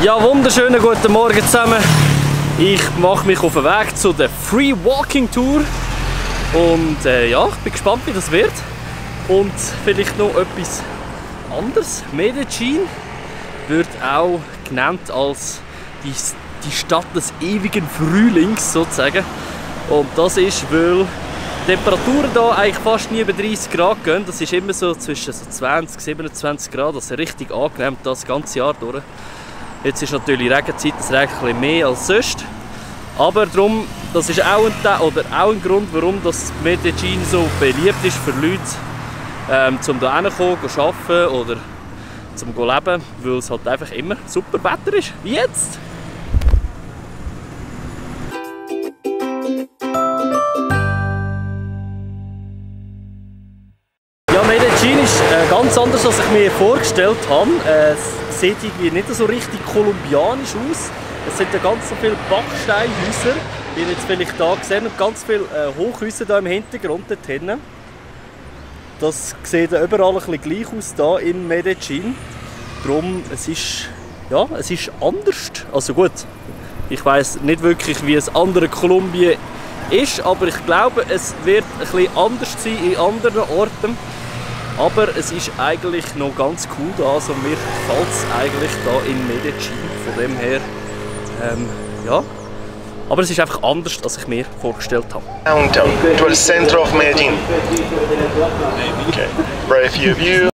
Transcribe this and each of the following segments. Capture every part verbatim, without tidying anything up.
Ja, wunderschönen guten Morgen zusammen. Ich mache mich auf den Weg zu der Free Walking Tour. Und äh, ja, ich bin gespannt, wie das wird. Und vielleicht noch etwas anderes. Medellin wird auch genannt als die, die Stadt des ewigen Frühlings sozusagen. Und das ist, weil die Temperaturen hier eigentlich fast nie über dreißig Grad gehen. Das ist immer so zwischen so zwanzig, siebenundzwanzig Grad. Das ist richtig angenehm das ganze Jahr durch. Jetzt ist natürlich Regenzeit, das regnet ein bisschen mehr als sonst. Aber darum, das ist auch ein, oder auch ein Grund, warum das Medellin so beliebt ist für Leute, ähm, um hier hinzukommen, zu arbeiten oder zum zu leben, weil es halt einfach immer super Wetter ist, wie jetzt. Ja, Medellin ist äh, ganz anders, als ich mir vorgestellt habe. Äh, es sieht irgendwie nicht so richtig kolumbianisch aus. Es sind ja ganz so viele Backsteinhäuser, wie ihr jetzt vielleicht hier gesehen und ganz viele äh, Hochhäuser hier im Hintergrund dort hinten. Das sieht ja überall ein bisschen gleich aus hier in Medellin. Darum, es ist, ja, es ist anders. Also gut, ich weiss nicht wirklich, wie es andere Kolumbien ist, aber ich glaube, es wird ein bisschen anders sein in anderen Orten. Aber es ist eigentlich noch ganz cool da, also mir gefällt es eigentlich da in Medellin, von dem her, ähm, ja. Aber es ist einfach anders, als ich mir vorgestellt habe. Downtown, to el centro of Medellin. Okay, very few of you.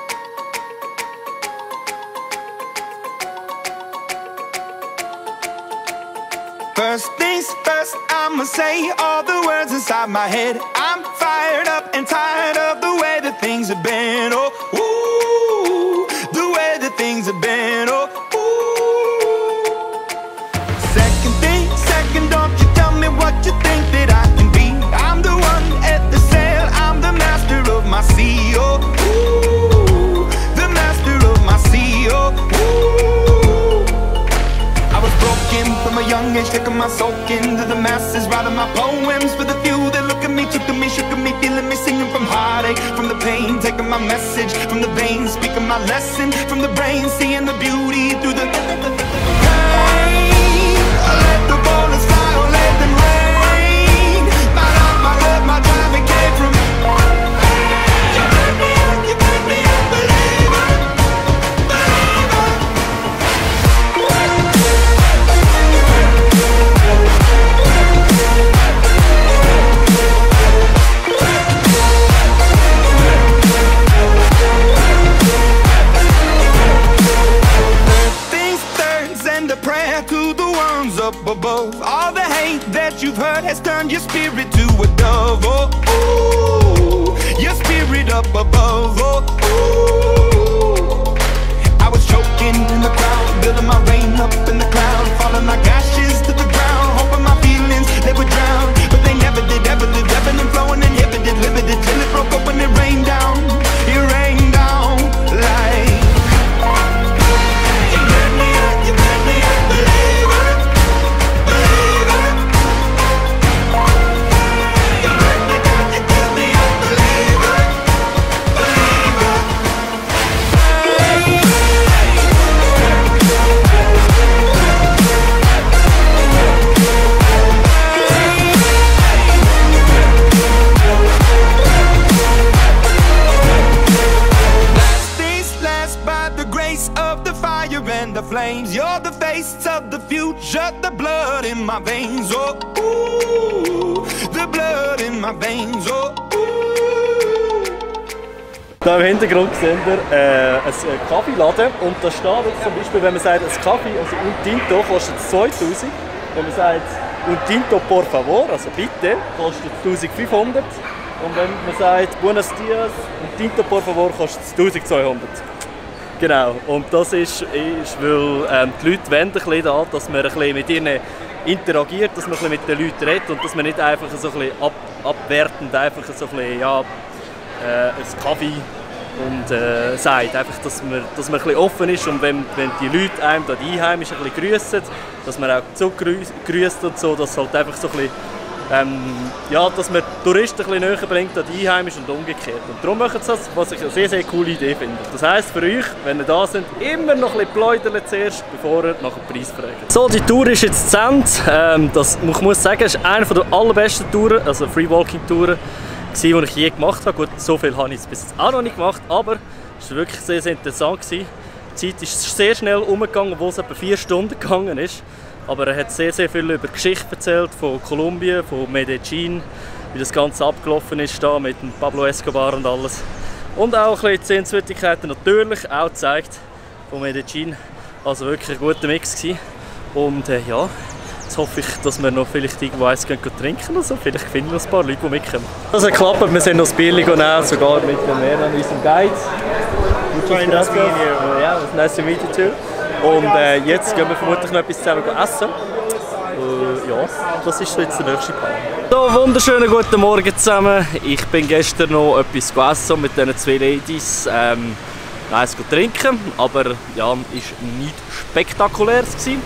First things first, I'ma say all the words inside my head. I'm fired up and tired of the way that things have been. Oh, ooh, the way that things have been. Oh, ooh. Second thing, second, don't you tell me what you think that I can be. I'm the one at the sail, I'm the master of my sea. Oh, ooh, the master of my sea. Oh, ooh. I was broken from a young age, taking my soul into the masses, writing my poems for the few that look at me, took to me, shook at me, feeling me, singing from heartache, from the pain, taking my message from the veins, speaking my lesson from the brain, seeing the beauty through the pain. I let the bullets fly, or let them rain. My love, my love, my drive, it came from you put me up, you put me up, believer, believer. Up above, all the hate that you've heard has turned your spirit to a dove. Oh, ooh, your spirit up above. Oh, ooh. I was choking in the crowd, building my rain up in the cloud, falling like ashes to the ground, hoping my feelings they would drown, but they never did. Ever lived, ebbing and flowing, inhibited, limited, till it broke up when it rained down. It rained down like. The flames, you're the face of the future, the blood in my veins, oh, ooh, the blood in my veins, oh, ooh. Da im Hintergrund sehen wir äh, einen Kaffeeladen und da steht jetzt zum Beispiel, wenn man sagt, ein Kaffee, also un tinto kostet zweitausend, wenn man sagt, un tinto por favor, also bitte, kostet es eintausendfünfhundert und wenn man sagt, buenos dias, un tinto por favor, kostet es eintausendzweihundert. Genau, und das ist, ist weil ähm, die Leute wollen ein bisschen da, dass man ein bisschen mit ihnen interagiert, dass man ein bisschen mit den Leuten redet und dass man nicht einfach so ein bisschen ab, abwertend einfach so ein bisschen, ja, äh, ein Kaffee und äh, sagt, einfach, dass man, dass man ein bisschen offen ist und wenn, wenn die Leute einem da die Einheimischen ein bisschen grüssen, dass man auch zurückgrüßt und so, dass halt einfach so ein bisschen ähm, ja, dass man Touristen ein bisschen näher bringt an die Einheimischen und umgekehrt. Und darum machen sie das, was ich eine sehr, sehr coole Idee finde. Das heisst für euch, wenn ihr da seid, immer noch ein bisschen pläudern zuerst, bevor ihr nach dem Preis fragt. So, die Tour ist jetzt zu Ende. Ähm, das, ich muss sagen, es ist eine der allerbesten Touren, also Free-Walking-Touren, die ich je gemacht habe. Gut, so viel habe ich bis jetzt auch noch nicht gemacht, aber es war wirklich sehr, sehr interessant. Die Zeit ist sehr schnell umgegangen, obwohl es etwa vier Stunden gegangen ist. Aber er hat sehr, sehr viel über die Geschichte erzählt, von Kolumbien, von Medellin, wie das Ganze abgelaufen ist da mit dem Pablo Escobar und alles. Und auch ein bisschen die Sehenswürdigkeiten natürlich auch gezeigt von Medellin. Also wirklich ein guter Mix gewesen. Und äh, ja, jetzt hoffe ich, dass wir noch vielleicht irgendwo eins gehen trinken oder so. Vielleicht finden wir ein paar Leute, die mitkommen. Das hat geklappt, wir sind noch das Bier nehmen, sogar mit dem Herrn, unserem Guide. Nice to meet you. Ja, nice to meet you too. Und äh, jetzt gehen wir vermutlich noch etwas zusammen essen. Äh, ja, das ist jetzt der nächste Plan. So, wunderschönen guten Morgen zusammen. Ich bin gestern noch etwas gegessen mit diesen zwei Ladies. Ähm, eins trinken, aber ja, ist nicht spektakulär gewesen.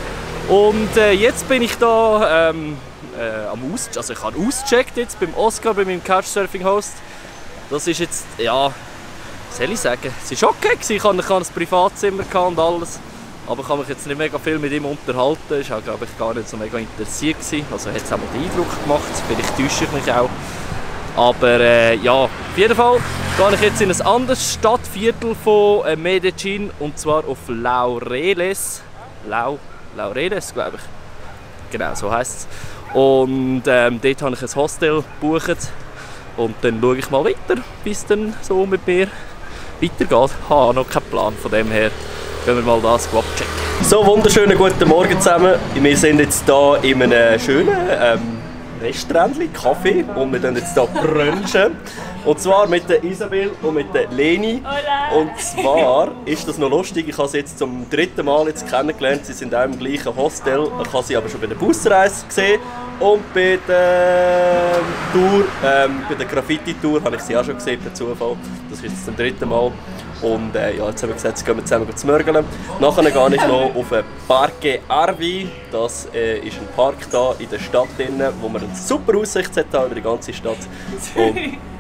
Und äh, jetzt bin ich da ähm, äh, am Aus, also ich habe ausgecheckt jetzt beim Oscar, bei meinem Couchsurfing-Host. Das ist jetzt, ja, was soll ich sagen? Es war okay, ich hatte ein Privatzimmer und alles. Aber ich habe mich jetzt nicht mega viel mit ihm unterhalten. Ich war, glaube ich, gar nicht so mega interessiert. Also hat es auch mal den Eindruck gemacht. Vielleicht täusche ich mich auch. Aber äh, ja, auf jeden Fall gehe ich jetzt in ein anderes Stadtviertel von äh, Medellin. Und zwar auf Laureles. Lau, Laureles, glaube ich. Genau, so heisst es. Und ähm, dort habe ich ein Hostel gebucht. Und dann schaue ich mal weiter, wie es dann so mit mir weitergeht. Ich habe noch keinen Plan, von dem her gehen wir mal das abchecken. So, wunderschönen guten Morgen zusammen. Wir sind jetzt hier in einem schönen ähm, Restaurant, Café, und wir gehen jetzt hier brunchen. Und zwar mit der Isabel und mit der Leni. Hola. Und zwar ist das noch lustig, ich habe sie jetzt zum dritten Mal jetzt kennengelernt. Sie sind auch im gleichen Hostel. Ich habe sie aber schon bei der Busreise gesehen. Und bei der Tour, ähm, bei der Graffiti-Tour habe ich sie auch schon gesehen, per Zufall. Das ist jetzt zum dritten Mal. Und äh, ja, jetzt haben wir gesagt, jetzt gehen wir zusammen zu mörgeln. Nachher gehe ich noch auf den Parque Arví. Das äh, ist ein Park hier in der Stadt, drin, wo man eine super Aussicht hat über die ganze Stadt. Und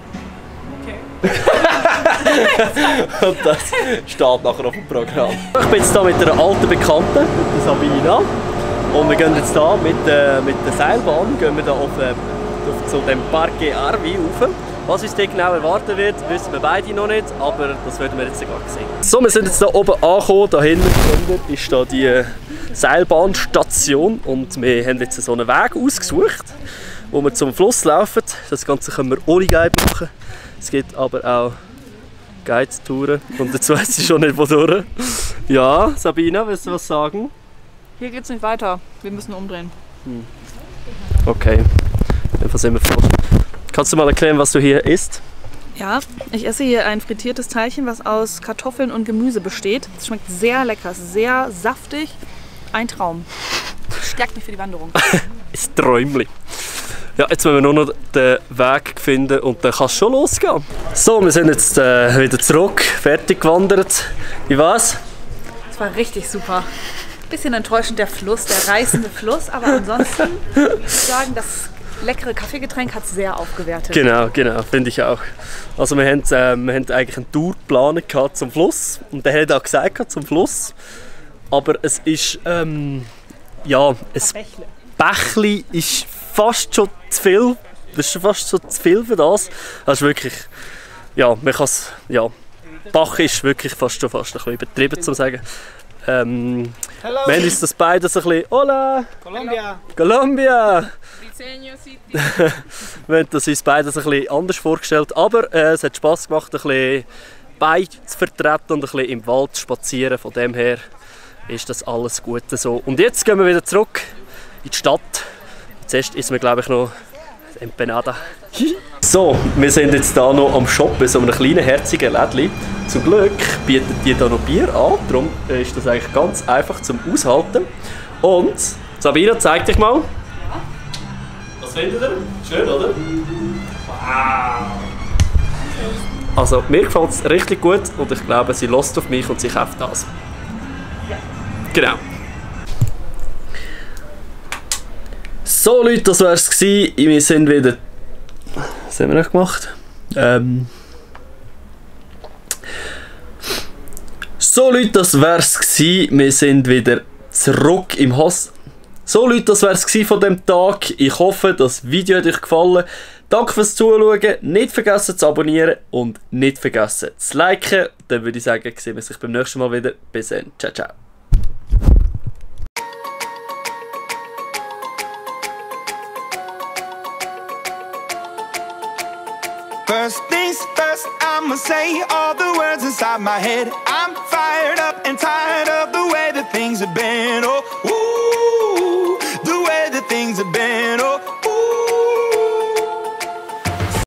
und das steht nachher auf dem Programm. Ich bin jetzt hier mit einer alten Bekannten, mit der Sabina. Und wir gehen jetzt hier mit, äh, mit der Seilbahn gehen wir da auf, äh, auf zu dem Parque Arví rauf. Was uns dort genau erwarten wird, wissen wir beide noch nicht, aber das werden wir jetzt sogar sehen. So, wir sind jetzt hier oben angekommen. Da hinten ist da die Seilbahnstation und wir haben jetzt so einen Weg ausgesucht, wo wir zum Fluss laufen. Das Ganze können wir ohne Guide machen. Es gibt aber auch Guide-Touren und jetzt weiss ich schon nicht, wodurch. Ja, Sabina, willst du was sagen? Hier geht's nicht weiter. Wir müssen umdrehen. Hm. Okay, dann sind wir fort. Kannst du mal erklären, was du hier isst? Ja, ich esse hier ein frittiertes Teilchen, was aus Kartoffeln und Gemüse besteht. Es schmeckt sehr lecker, es ist sehr saftig. Ein Traum. Stärkt mich für die Wanderung. Ist Träumli. Ja, jetzt müssen wir nur noch den Weg finden und dann kann es schon losgehen. So, wir sind jetzt äh, wieder zurück, fertig gewandert. Wie war's? Es war richtig super. Bisschen enttäuschend der Fluss, der reißende Fluss, aber ansonsten würde ich sagen, das leckere Kaffeegetränk hat es sehr aufgewertet. Genau, genau, finde ich auch. Also wir haben, äh, wir haben eigentlich einen Tourplan gehabt zum Fluss und der hat auch gesagt zum Fluss, aber es ist ähm, ja, ein Bächli ist fast schon zu viel. Das ist fast schon zu viel für das. Das ist wirklich, ja, man kann es, ja, Bach ist wirklich fast schon fast ein bisschen übertrieben zu sagen. Ähm, wir haben uns das beides ein bisschen, hola! Colombia! Colombia! Diseño City! Wir haben das uns beides ein bisschen anders vorgestellt, aber äh, es hat Spass gemacht, ein bisschen Beine zu vertreten und ein bisschen im Wald zu spazieren. Von dem her ist das alles gut so. Und jetzt gehen wir wieder zurück in die Stadt. Zuerst ist mir, glaube ich, noch Empanada. So, wir sind jetzt hier noch am Shop in so einem kleinen, herzigen Lädchen. Zum Glück bieten die hier noch Bier an, darum ist das eigentlich ganz einfach zum Aushalten. Und Sabina, zeig dich mal. Ja. Was findet ihr? Schön, oder? Wow! Also, mir gefällt es richtig gut und ich glaube, sie lässt auf mich und sie kauft das. Ja. Genau. So Leute, das war es gewesen. Wir sind wieder... Was haben wir noch gemacht? Ähm... So Leute, das war es gewesen. Wir sind wieder zurück im Haus. So Leute, das war es von dem Tag. Ich hoffe, das Video hat euch gefallen. Danke fürs Zuschauen. Nicht vergessen zu abonnieren und nicht vergessen zu liken. Dann würde ich sagen, sehen wir uns beim nächsten Mal wieder. Bis dann. Ciao, ciao. First things first, I'ma say all the words inside my head. I'm fired up and tired of the way that things have been. Oh,